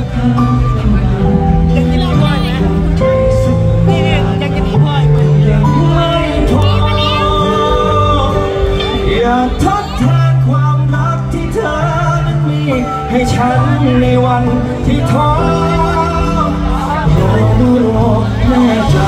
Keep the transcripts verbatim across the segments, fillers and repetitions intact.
ยังกินพ่อยนะนี่เนี่ยยังกินพ่อยยังไม่ท้ออยากทดแทนความรักที่เธอนั้นมีให้ฉันในวันที่ท้อโรโรแม่จ๋า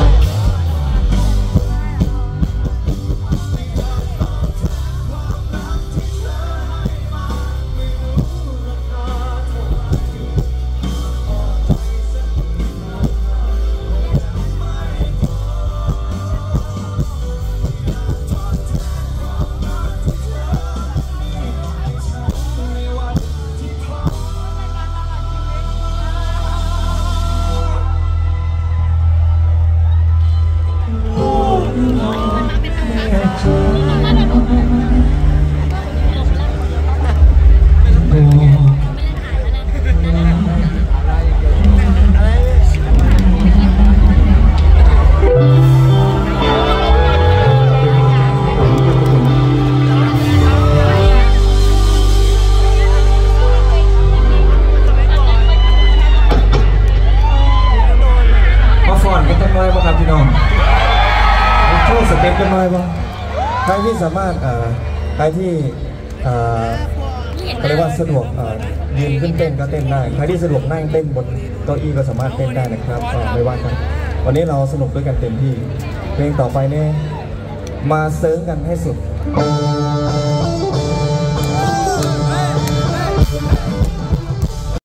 สเต็ปกันหน่อยบ้างใครที่สามารถใครที่เขาเรียกว่าสะดวกยืนขึ้นเต้นก็เต้นได้ใครที่สะดวกนั่งเต้นบนเก้าอี้ก็สามารถเต้นได้นะครับก็ไม่ว่ากันวันนี้เราสนุกด้วยกันเต็มที่เพลงต่อไปเนี่ยมาเซิร์ฟกันให้สุด